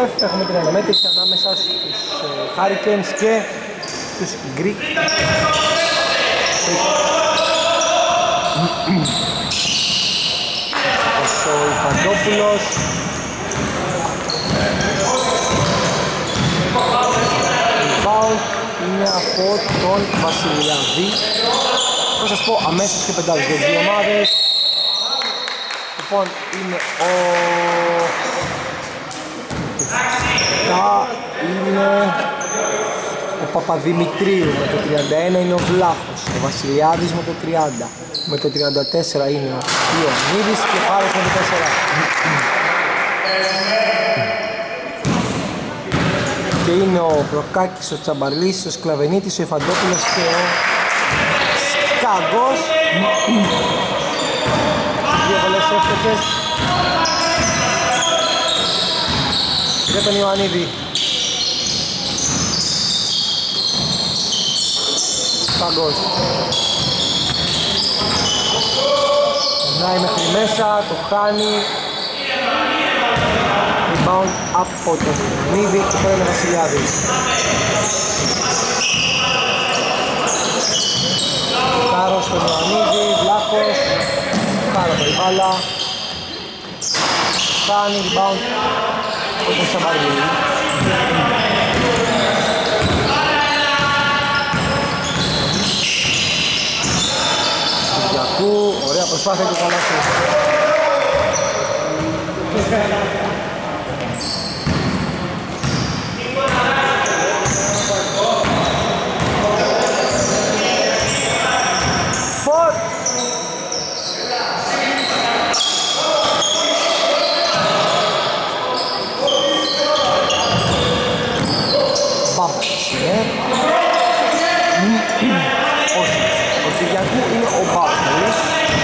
Σεφ. Έχουμε την αναμέτρηση ανάμεσα στους Hurricanes και τους Greek. Ο Ιφαντόπουλος. Rebound είναι από τον Βασιλιάδη. Θα σας πω αμέσως και πεντάδες για τις δύο ομάδες. Λοιπόν, είναι ο Παπαδημητρίου με το 31 είναι ο Βλάχος, ο Βασιλιάδης με το 30, με το 34 είναι ο Ιωαννίδης και ο Χάρος με το 4. Και είναι ο Προκάκης, ο Τσαμπαρλής, ο Σκλαβενίτης, ο Ιφαντόπουλος και ο Σκάγκος. Δύο βολές εύστοχες για τον Ιωαννίδη. Σκάγκος περνάει μέχρι μέσα, το χάνει. Rebound από τον Ιωαννίδη και τώρα είναι ο Βασιλιάδης. Κάρος στον Ιωαννίδη, Βλάχος, πάρα πολύ μπάλα. Κάνει rebound από τον Τσαμπαρλή. Κυριακού, ωραία προσπάθεια του Καλάσου. Όχι, ο Κυριακού είναι ο Μπάμπης.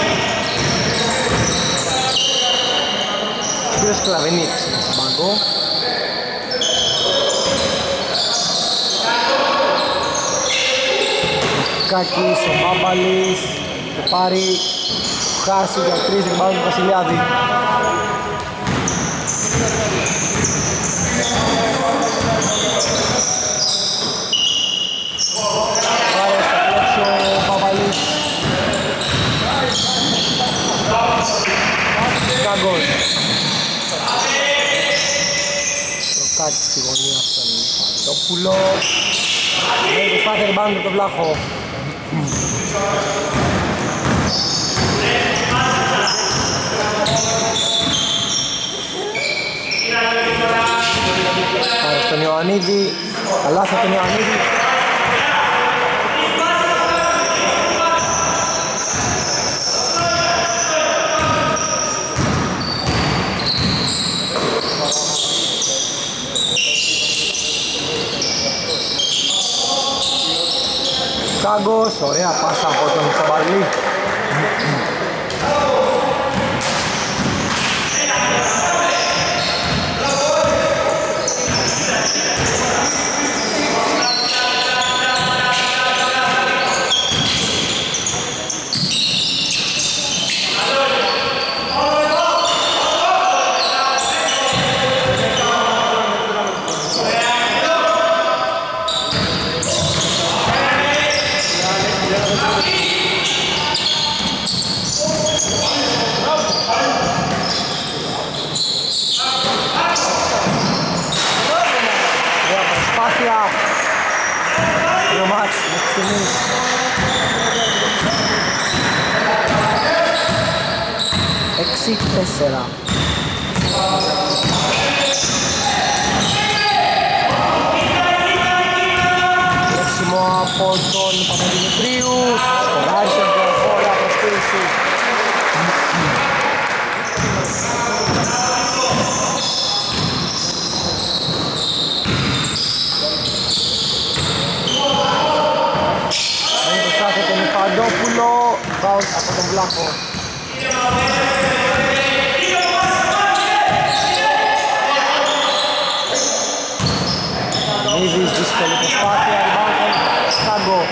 Ο κύριος Σκλαβενίτης είναι στον πάγκο. Κάκης, ο Μπάμπαλης, το πάρει, το χάσει για 3 rebound του Βασιλιάδη. Σκάγκος. Προκάτει στη γωνία στον Ιφαντόπουλο. Δεν προσπάθει rebound με τον Βλάχο. Άρα στον Ιωαννίδη. Καλά θα τον Ιωαννίδη. Σκάγκος, ωραία πάσα από τον Τσαμπαρλή. Τέσσερα. Λέξιμο από τον Παπαδημητρίου. Σκοράρισε το χώρα προσποίηση. Δεν προσπάθησε τον Ιφαντόπουλο. Πάω από τον Βλάχο. Νίδης, δύσκολη προσπάθεια, rebound, Σκάγκο.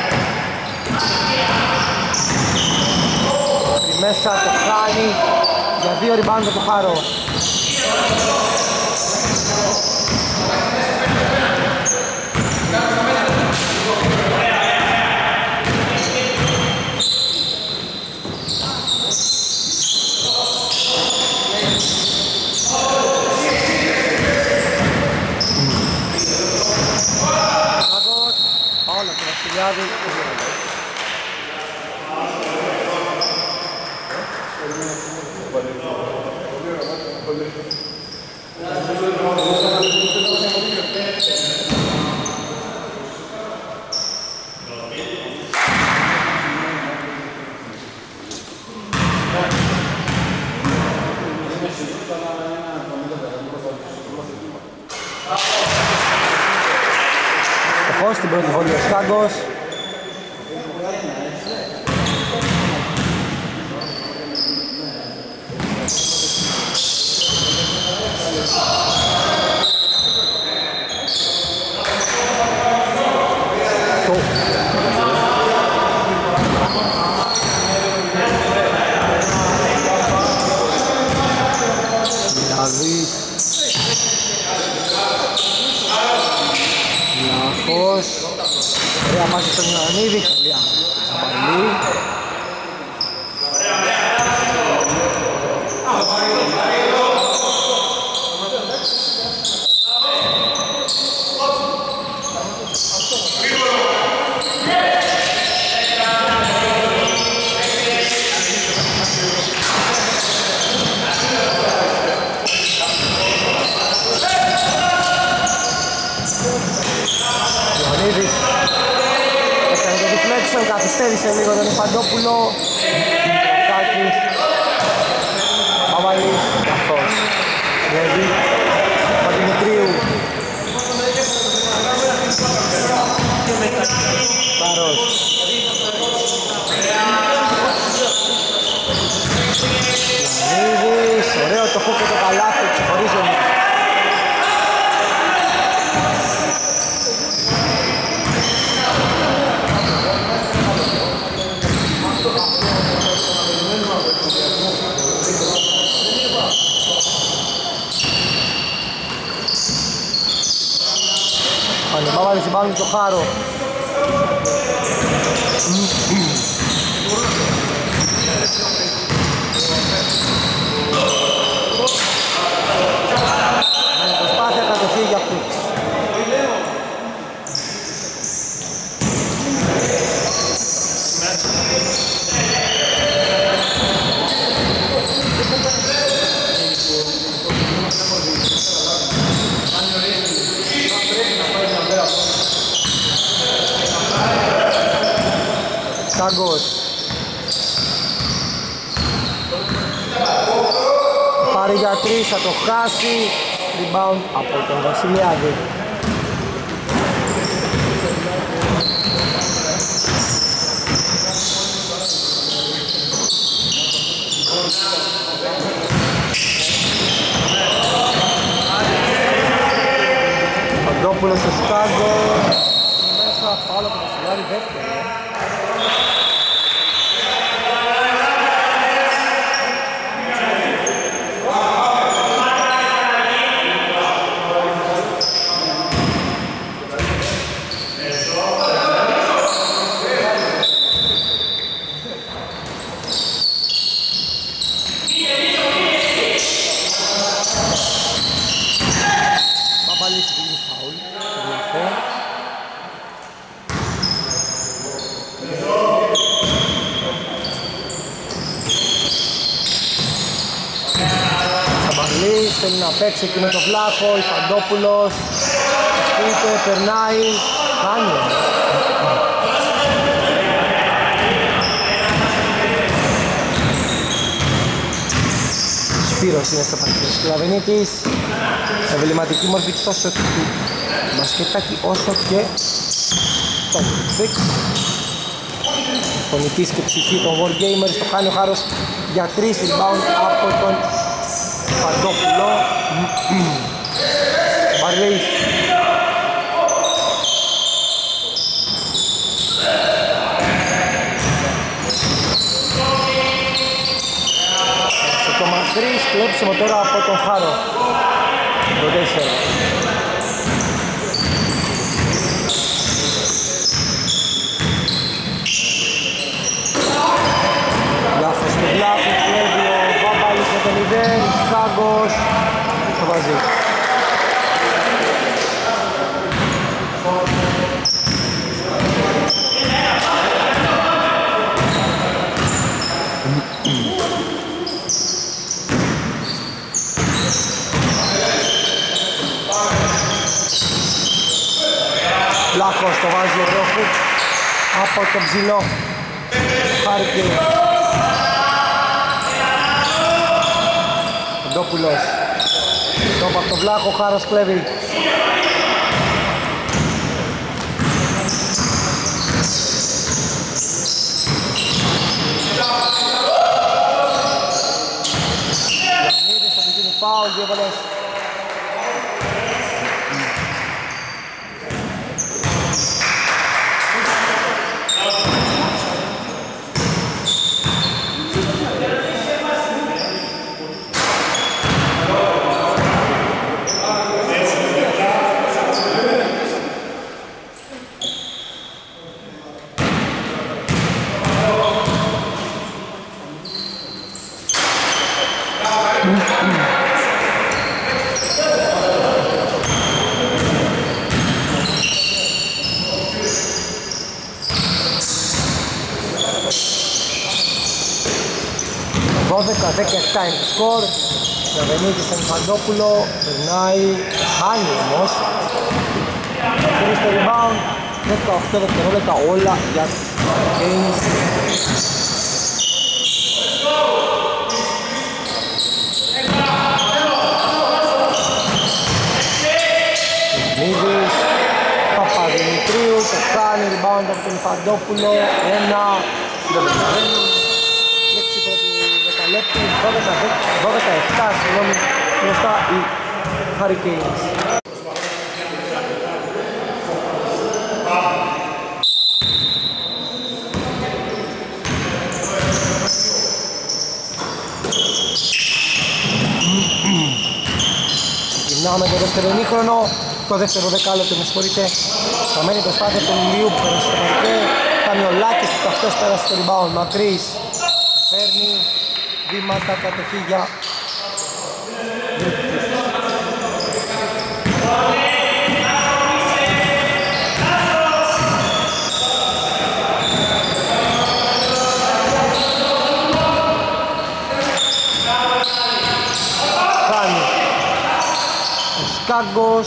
Μέσα το χάνει για 2 rebound το Χάρο. Όλα του Βασιλιάδη. Στην πρώτη βολή ο Στάγκος. Ωραία πάση στον Ιωαννίδη, καλή απαλή. Καθυστέρησε λίγο τον Ιφαντόπουλο. Κάκης. Παπαλής. Καθώς. Ρεβί. Παπαδημητρίου. Παρός. Λανίδης. Ωραίο το χούκο το καλάθι. Ξεχωρίζεται. Παπαλής συμπάνει το Χάρο. Προσπάθεια κατοχή για αυτούς. Στάγκος. Πάρει για τρεις, θα το χάσει. Rebound από τον Βασιλιάδη. Παντόπουλος στο Στάγκο. Μέσα φάουλ από τον Βασιλιάδη δεύτερο. Θέλει να παίξει εκεί με τον Βλάχο, Ιφαντόπουλος, ασκείται, περνάει, χάνει. Σπύρος είναι στο παρκές. Κλαβενίτης, εμβληματική μορφή τόσο του μπασκετάκι όσο και το Fix. Φωνητής και ψυχή των Wargamers, το χάνει ο Χάρος για 3 rebound από τον Φαντόπουλο. Μπαρλής. Σε το μακρύ κλέψιμο τώρα από τον Χάρο. Το 4. ευτυχώς το βάζει ο Ρόφου από τον ψηλό Χάρικιν. Κοντόπουλος. Τόπα από τον Βλάχο, Χάρας κλέβει. Λεωνίδης θα του γίνει φάουλ, 2 βολές. Δεκαεπτά είναι το σκορ. Λαβενίδης στον Φαντόπουλο, περνάει, χάνει όμως. Θέλει στο rebound, 18 δευτερόλεπτα όλα για Kings. Λαβενίδης, Παπαδημητρίου, το κάνει, rebound από τον Φαντόπουλο, 1, δεν περνάει. 12-7, συγγνώμη, μπροστά οι Hurricanes. Ξεκινάμε το δεύτερο ημίχρονο, το δεύτερο δεκάλεπτο, με συγχωρείτε. Θα μένει προσπάθεια του Λιού που πέρασε στο παρκέ. Καμιολάκης που αυτός πέρασε στο rebound, μακρύς. Παίρνει βήματα κατοχή για κάνει ο Σκάγκος.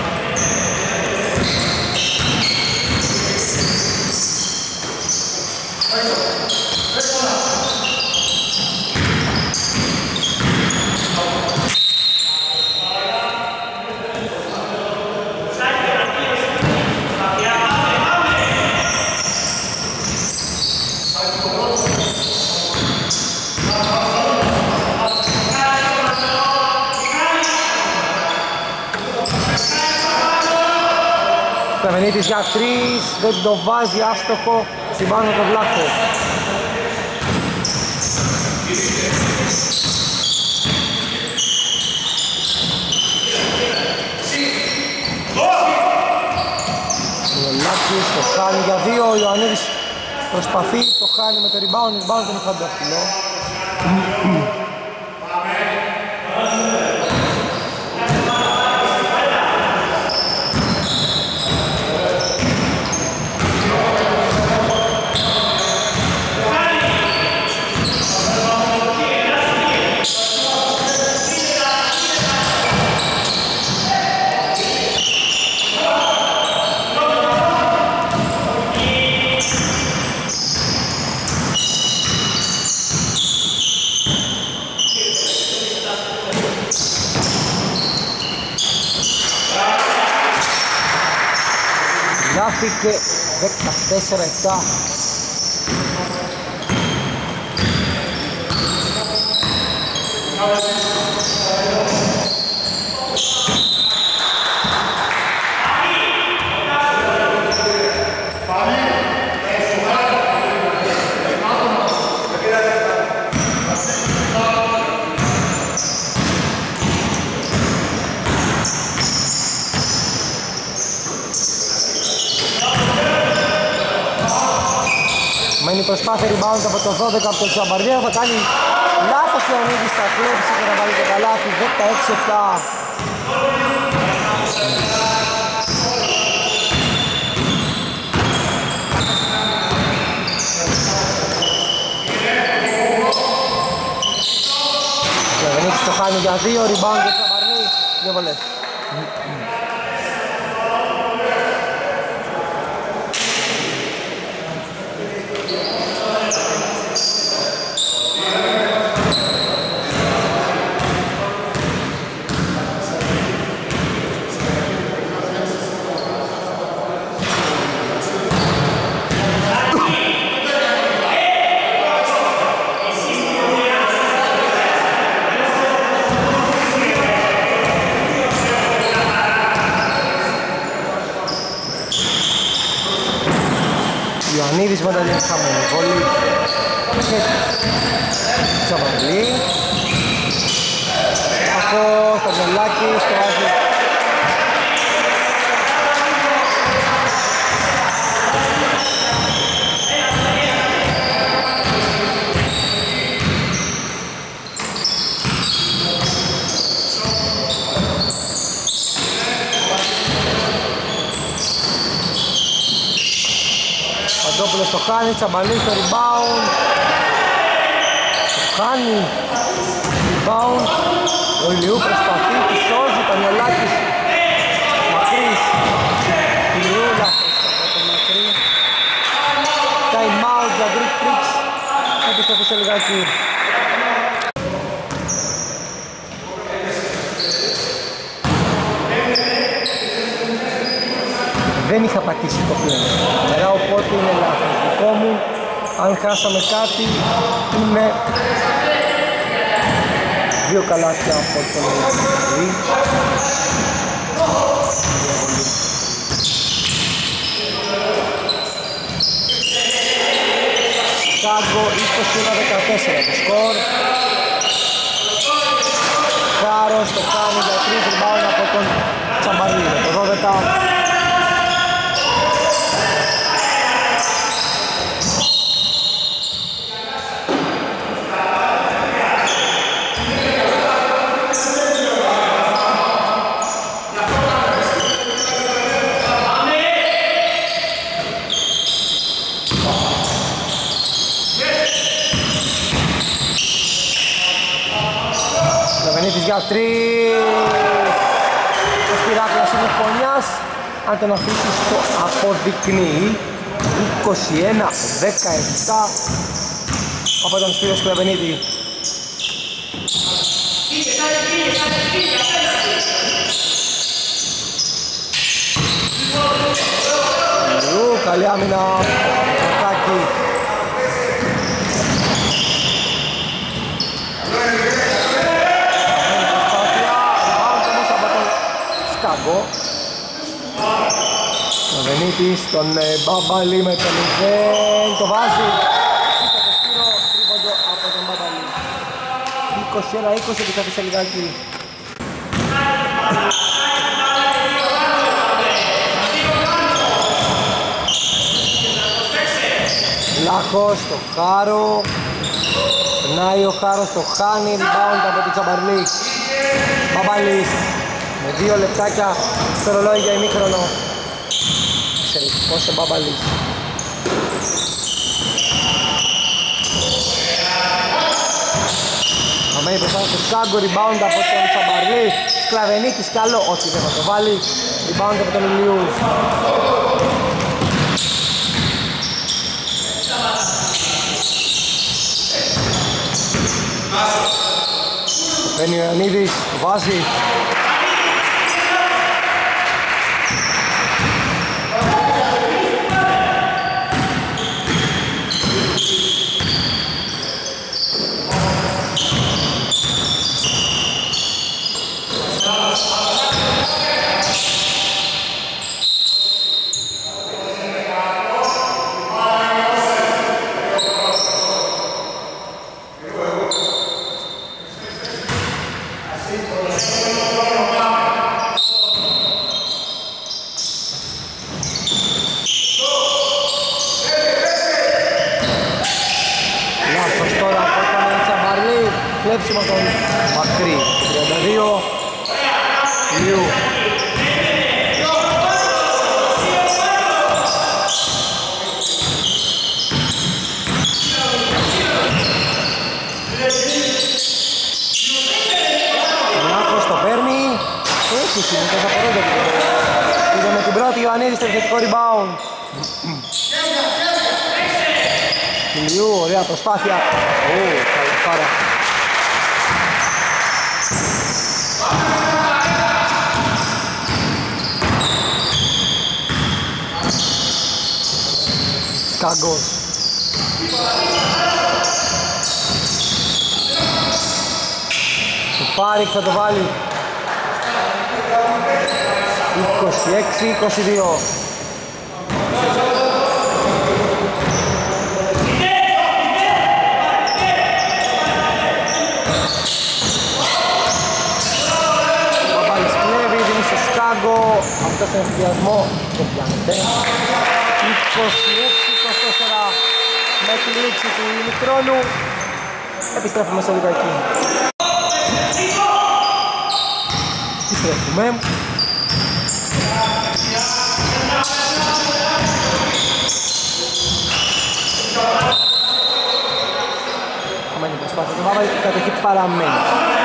Σταβενίτης για 3, δεν το βάζει, άστοχο στην πάνω το Βλάχο. Ιωλάκης το χάνει για 2, ο Ιωαννίδης προσπαθεί, το χάνει με το rebound τον Φαντόπουλο. Γράφηκε 14-7. Μένει προσπάθεια rebound από το 12 από τον Τσαμπαρδία, θα κάνει λάθος και ο Νίδης θα κλέψει και να βάλει το καλάθι. 16-7. Και ο Νίδης το χάνει για 2, rebound και Τσαμπαρδί, 2 βολές. Ιωαννίδης με την χαμένη βολή και Τσαβαρλή. Από Σταυρολάκη στο βάζει. Παντόπουλος το χάνει, Τσαμπαλής στο rebound. Το χάνει, rebound. Ο Ηλιού προσπαθεί, τη σώζει, Πανιολάκης. Μακρύς. Ηλιού, λάθος από το μακρύ. Time out για Greek Freaks. Επιστροφή σε λιγάκι. Δεν είχα πατήσει το πλέον σήμερα, οπότε είναι λάθος δικό μου. Αν χάσαμε κάτι, είναι 2 καλάθια από τον Ελευθερή. Σικάγκο 21-14 το σκορ. Χάρος το κάνει για 3 rebound από τον Τσαμπαρλή. Το 12. Για 3. Ο Σπυράκλας είναι φωνιάς. Αν τον αφήσεις το αποδεικνύει. 21-17 από τον Σπύρο Σκλαβενίδη. Καλή άμυνα. Κάκη. Ο Βενίτης, τον Μπαμπαλή με τον 0, το βάζει. Στο Σπύρο, τρίποντο από τον Μπαμπαλή. 21-20 επιστρέφει σε λιγάκι. Λάχος, το Χάρο. Περνάει ο Χάρος, το χάνει, rebound από τον Τσαμπαρλή. Μπαμπαλής. Με 2 λεπτάκια στο ρολόι για ημίχρονο. Εξαιρετικός ο Μπαμπαλής. Αμένει μπροστά στο Σκάγκο, rebound από τον Τσαμπαρλή. Σκλαβενίκης καλό, όχι δεν θα το βάλει. Rebound από τον Ηλιού. Παίρνει ο Ιωαννίδης, βάζει. Κλέψιμο τον Μακρύ. 32. Λιού. Λάκος το παίρνει. Έχει συνήθως απορρόνται. Είδε με την πρώτη Ιωαννίδη στο επιθετικό rebound. Λιού, ωραία προσπάθεια. Καλή φάρα. Σκάγκος. Το Πάριξ θα το βάλει. 26-22. στον εφηδιασμό, το πιάνεται. 26-24 με τη λήξη του ημιχρόνου. Επιστρέφουμε σε λίγο εκεί. Επιστρέφουμε. Χαμένη προσπάθεια, το Βάβαρη, η κατοχή παραμένει.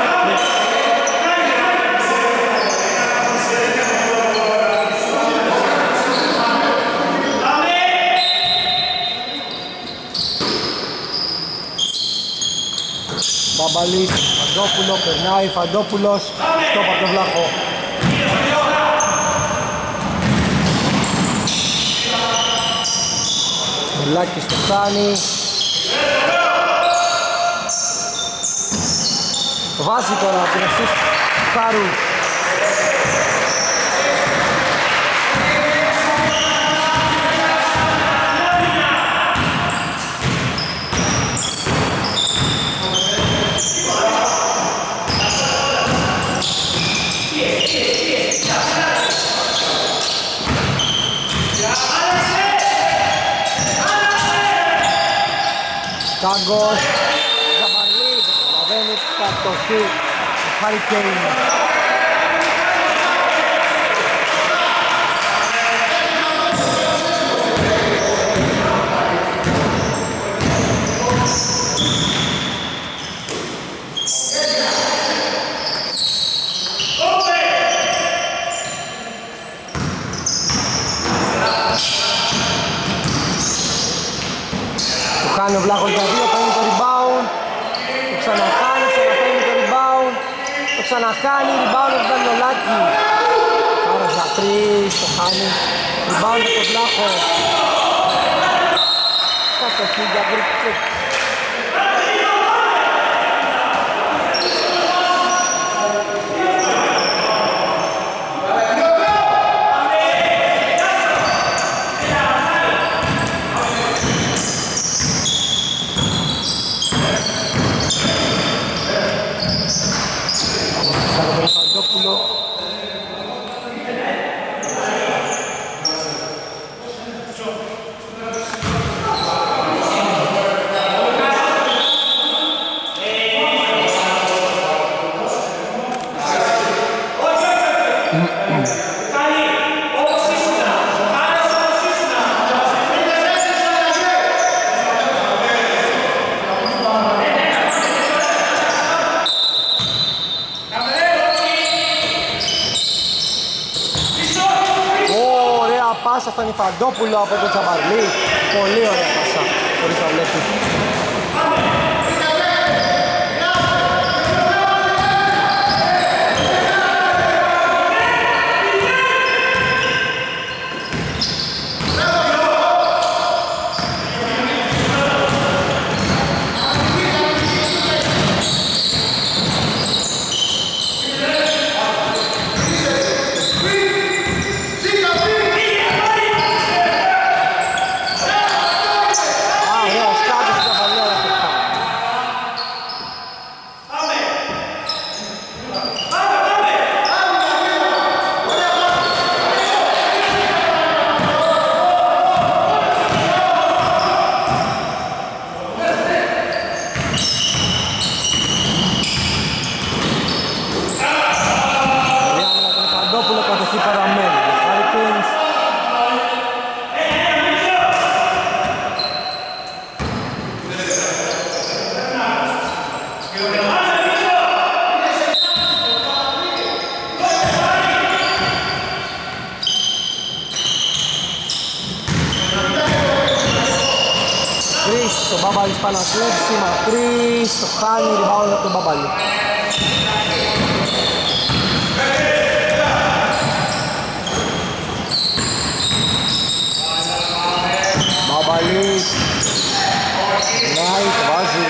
Μπαμπαλής, Φαντόπουλο, περνάει, Φαντόπουλος, στόπ από τον Βλάχο. Μελάκης το φτάνει. Βάζει τώρα την assist Χάρου. Κάγκος, Ζαμπαρλή, προλαβαίνει κατοχή του Hurricane. Κάνει ο Βλάχος για 2, παίρνει το rebound. Το ξανακάνει, ξαναπαίρνει το rebound. Το ξανακάνει, rebound από τον Λολάκη. Άρα για 3, το χάνει. Rebound από τον Βλάχο. Κατοχή για Greek Freak. Πάσα στον Ιφαντόπουλο από τον Τσαμπαρλή. Πολύ ωραία πάσα, χωρίς να βλέπει. Ο Μπαμπαλής πάει να κλέψει, μακρύς, το χάνει, rebound από τον Μπαμπαλή. Μπαμπαλής, το βάζει,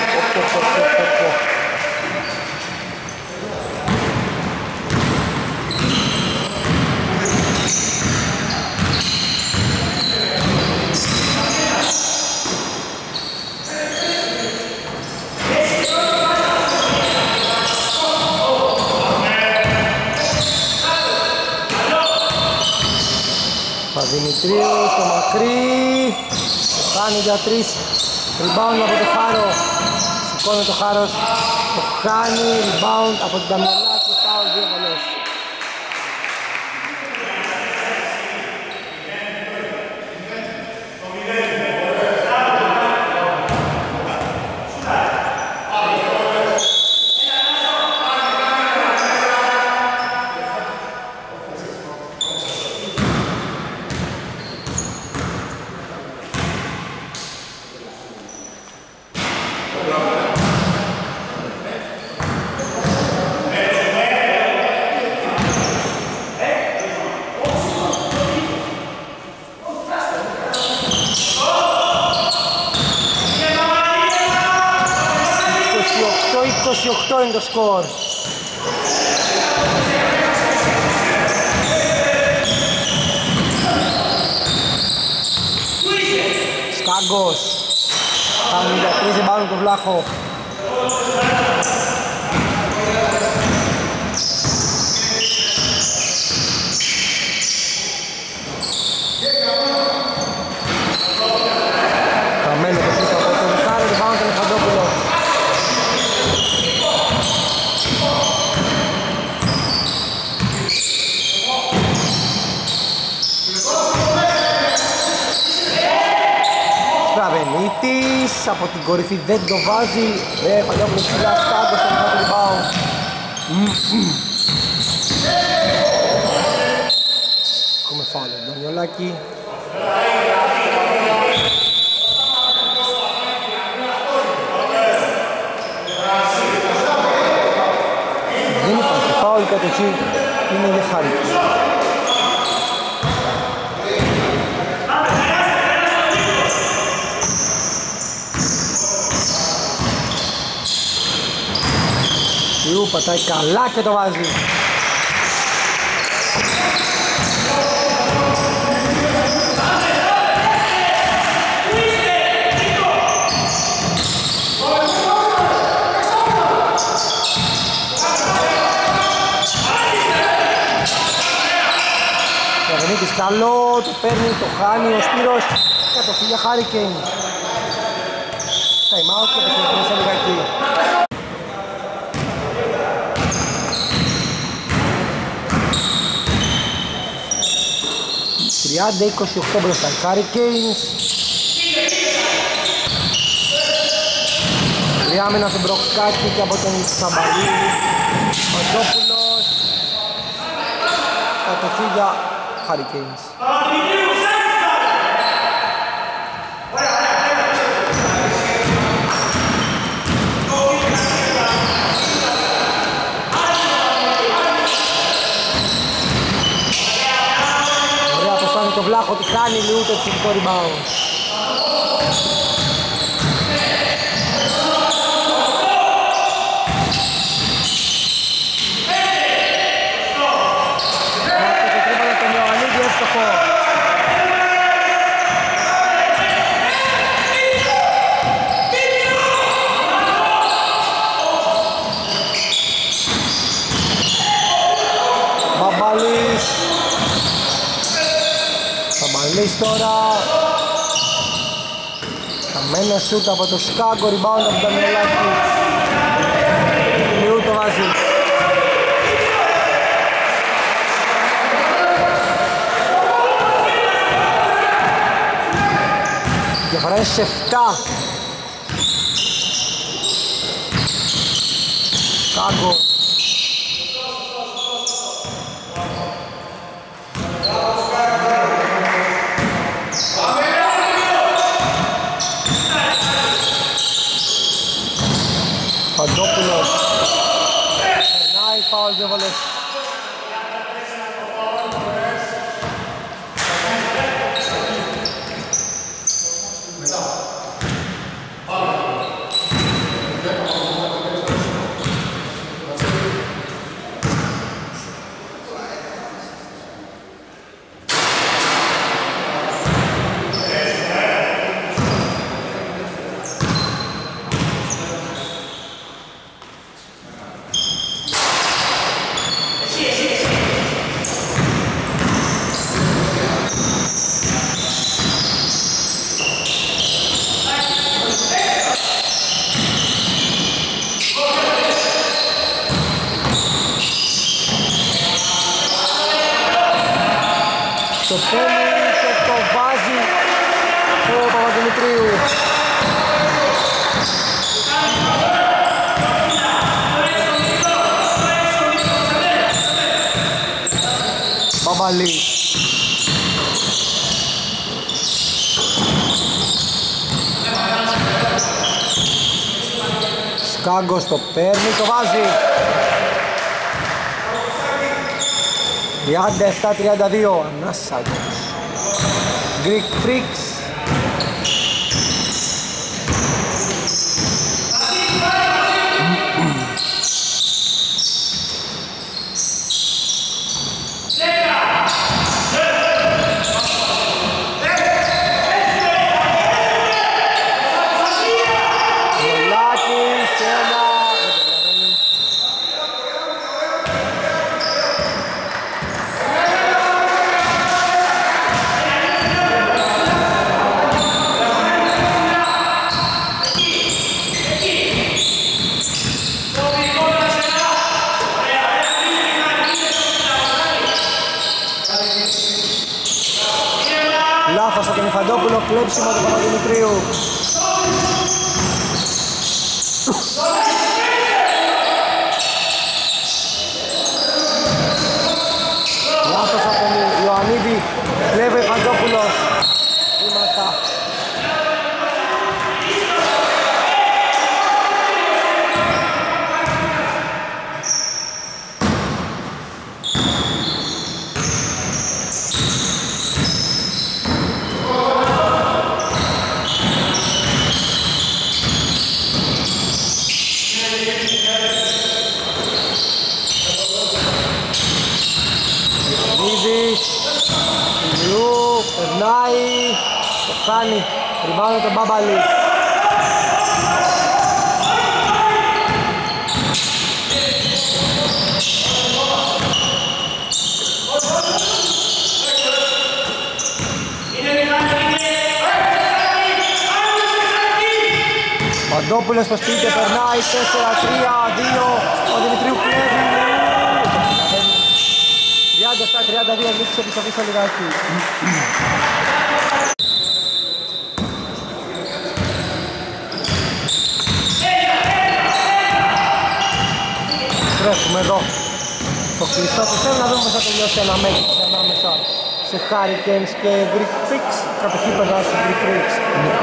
μακρύ. Κάνει για 3. Rebound από το Χάρο. Σηκώνει το Χάρος. Το κάνει. Rebound από την Ταμιολάκη. Φάουλ, 2 βολές. Είναι το σκορ. Σκάγκος. Κάνει για 3 πάνω τον Βλάχο. Καμένο το σύστημα από τον Μιχάλη, το πάνω τον Εφαντόπουλο. Στραβενίτης από την κορυφή δεν το βάζει. Φαντόπουλος ψηλά, Σκάγκος στον πρώτο rebound. Έχουμε φάουλ τον Ντανιολάκη. Δεν υπάρχει φάουλ, κατοχή είναι για Χάρικη. Ιού πατάει καλά και το βάζει. Καβενίτης καλό, το παίρνει, το χάνει ο Σπύρος. Κατοχή για Hurricane. Time out και επιστρέφουμε σε λιγάκι. 30-28 μπροστά οι Hurricanes. Διάμενα τον Μπροκάκη και από τον Σαμπαλή. Παντόπουλος. Κατοχή για Hurricanes. Το Βλάχο τη χάνει λίγο το ψηφικό rebound. Μάτια το τρίπαλο τον Ιωαννίδη, εύστοχο. Μπαμπαλής. Σαμπαλής τώρα. Καμένα σούτ από το Σκάγκο, rebound από τον Μελάκη. Λιού το βάζει. Διαφορά είναι σε 7. Σκάγκο. Παντόπουλος. Περνάει, φάουλ, 2 βολές. το παίρνει και το βάζει ο Παπαδημητρίου. Μπαμπαλής. Σκάγκος το παίρνει, το βάζει. 37-32, Ανάσαντος. Greek Freaks. Λάθος από τον Ιφαντόπουλο, κλέψιμο του Παπαδημητρίου. Λάθος από τον Ιωαννίδη, κλέβει ο Ιφαντόπουλος. Βήματα. Περνάει, το κάνει, ριβάνε τον Μπαμπαλή. Παντόπουλος στο σπίτι, περνάει 4-3-2, ο Δημητρίου κλέβει. 37-32, λήξη επιστροφή στο λιγάκι. Στρέφουμε εδώ στο κλειστό του σέλ, να δούμε πως θα τελειώσει ένα μέγιστο ανάμεσα σε Hurricanes και Greek Freaks. Κατοχή περνάει στους Greek Freaks.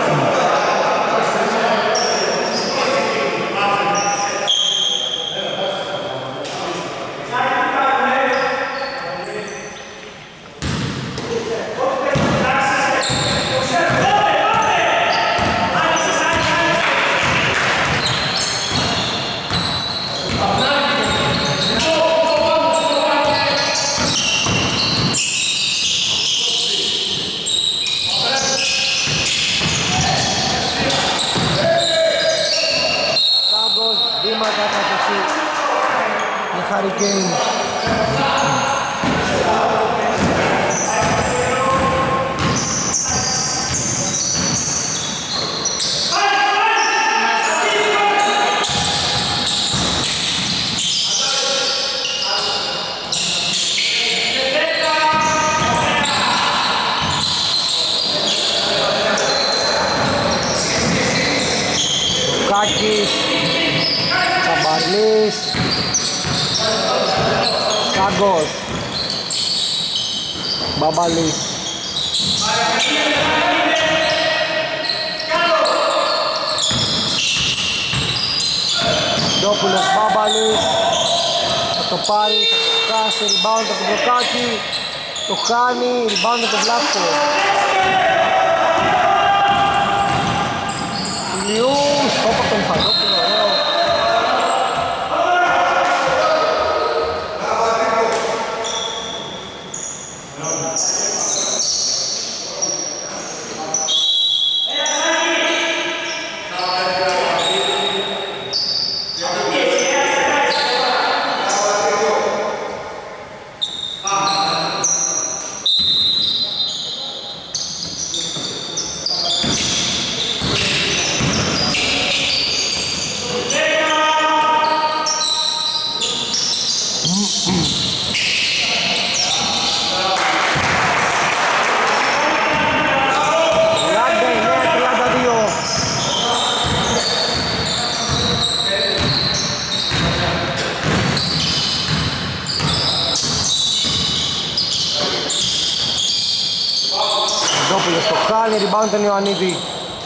Hurricane. Κάκης, Τσαμπαλής, Σκάγκος, Μπαμπαλής. Ντόπουλος, Μπαμπαλής, θα το πάρει, θα το χάσει, rebound από τον Μπροκάκη, το χάνει, rebound από τον Βλάφκο. Ηλιούς, όπα τον Φαντόπουλο, ωραίο. rebound τον Ιωαννίδη.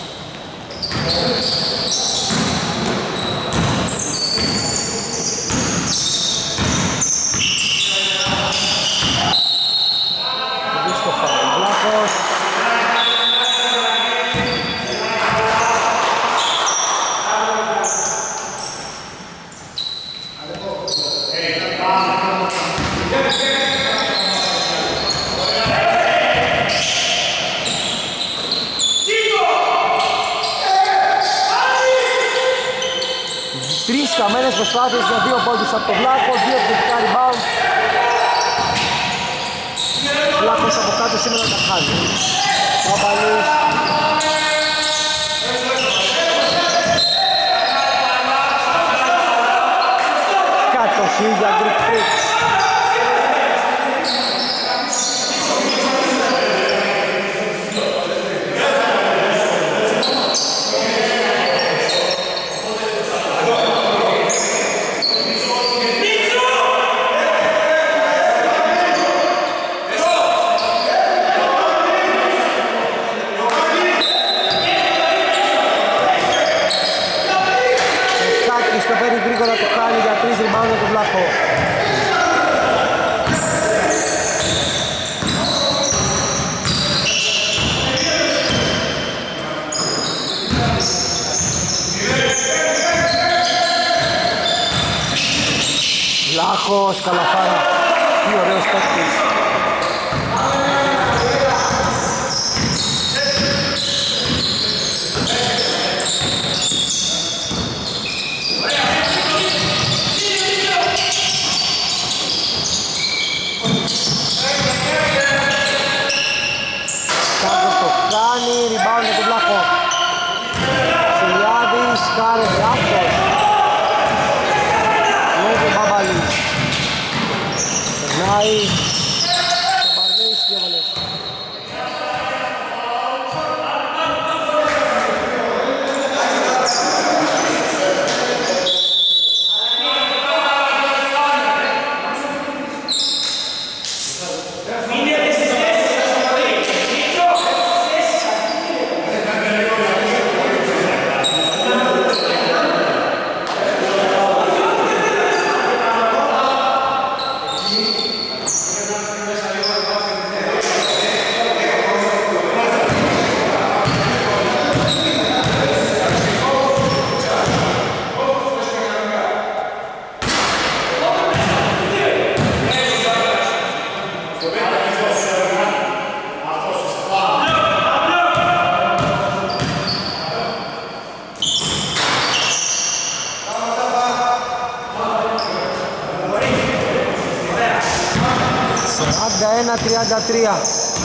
Καμένες προσπάθειες για 2 πόντους από τον Βλάχο, 2 επιθετικά rebound. Βλάχος από κάτω σήμερα τα χάνει. Παπαλής. Κατοχή για Greek Freaks. Βλάχος, Καλαφάρα, τι ωραίος παίκτης. Κάρος το κάνει, rebound για τον Βλάχο. Σιλιάδης, Κάρος, Ράφτος. Περνάει, Σαμπαρνής και έβαλες. Ένα 33.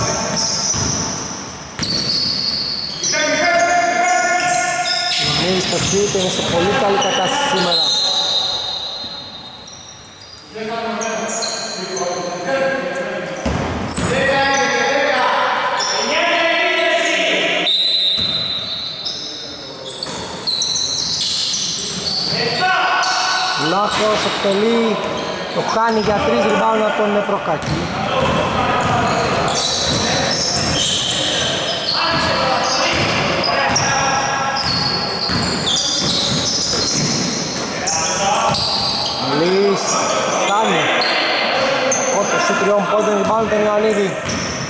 Νομίζεις το σπίτι είναι σε πολύ καλή κατάσταση σήμερα. Λάχος εκτελεί, το χάνει για 3 rebound από τον Προκάκη. Λύς, κάνει. Κότος ή 3 πόντων rebound τον Ιωαννίδη.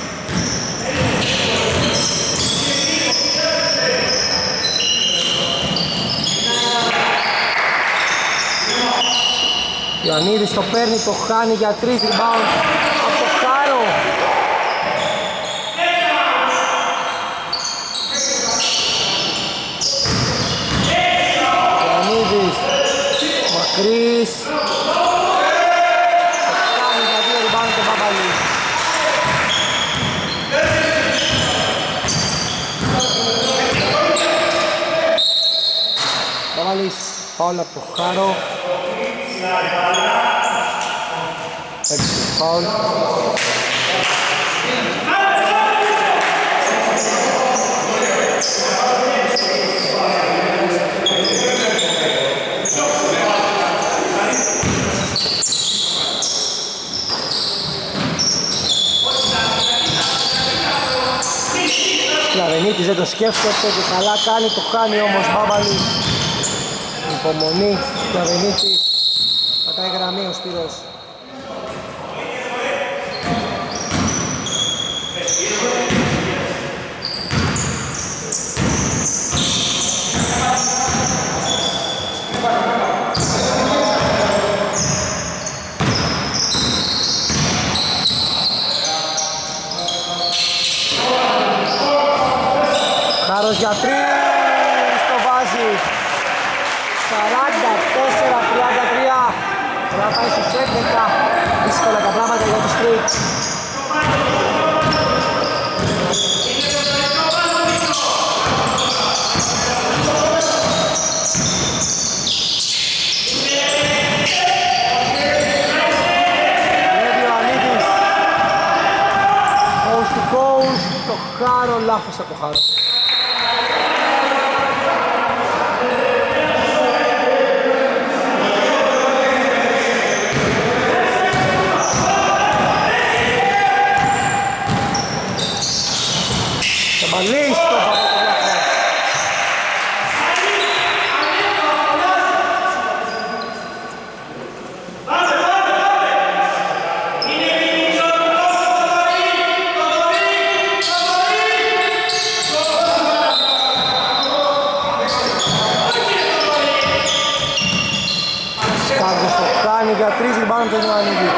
Ιωαννίδης το παίρνει, το χάνει για 3 rebound από το Κάρο. Ιωαννίδης, μακρύς, το κάνει για 2 rebound το Παπαλής. Παπαλής, φάουλ από το Κάρο. Extra foul. Κλαρενίτης δεν το σκέφτεται και καλά κάνει, το κάνει όμως Μπάμπαλης. Υπομονή, Κλαβενίτης, πατάει γραμμή ο Σπύρος. Κάρος για 3, το βάζει. 44-33, τώρα πάει στους 11, δύσκολα τα πράγματα για τους Streets. Βλέπει ο Ανίδης, coast to coast, το Χάρο, λάθος από το Χάρο. Listo para el Κάρδος το κάνει για 3 ριμπάουντ τον Ιωαννίδη.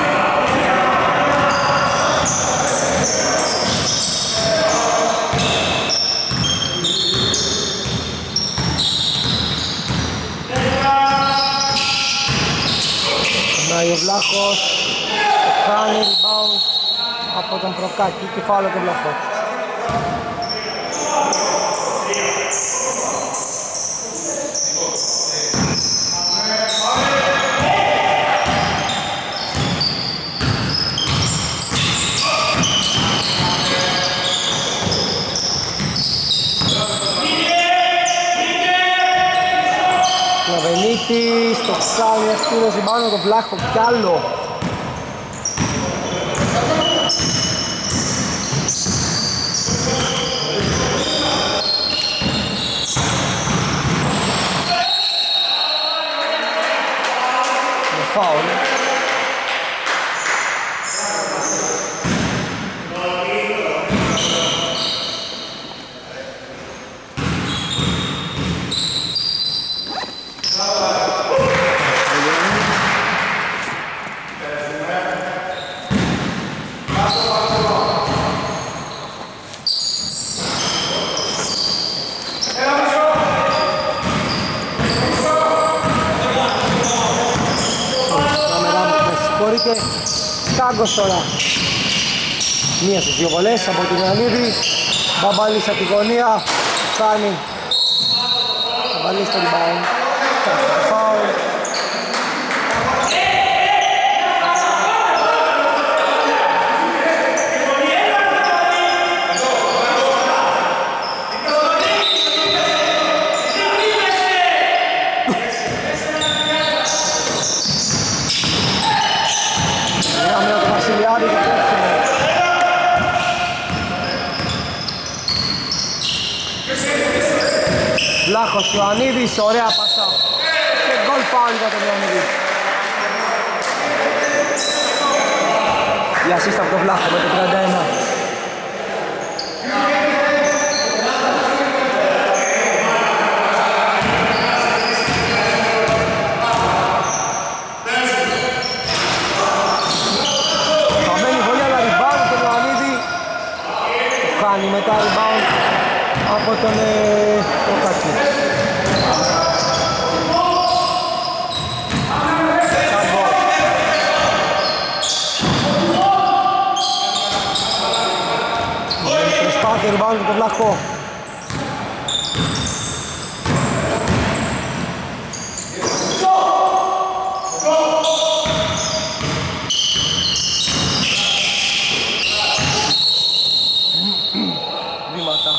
Ο Βλάχος το κάνει rebound από τον Προκάκη και φάουλ τον Βλάχο. Κλαβενίτης, το κάνει αστήρος rebound τον Βλάχο κι άλλο. Φάουλ. Κάγκος τώρα. Μία στις δύο βολές από την Ιωαννίδη. Μπαμπαλής από τη γωνία. Κάνει. Μπαμπαλής στο rebound. Κάνει το φάουλ. Βλάχος Ιωαννίδης, ωραία πάσα και γκολ φάουλ για τον Ιωαννίδη. Η ασίστα από τον Βλάχο με το 31. Χαμένη βολή αλλά rebound τον Ιωαννίδη. Το χάνει μετά rebound από τον Προκάκη. Προσπάθεια rebound του Βλάχο. Βήματα.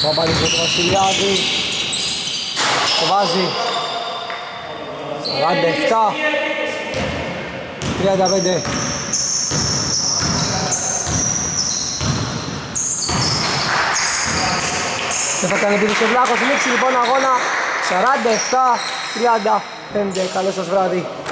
Παπαλής του Βασιλιάδη. Το βάζει. 47-35. Δεν θα κάνει επίθεση ο Βλάχος. Λήξη λοιπόν αγώνα 47-35. Καλό σας βράδυ.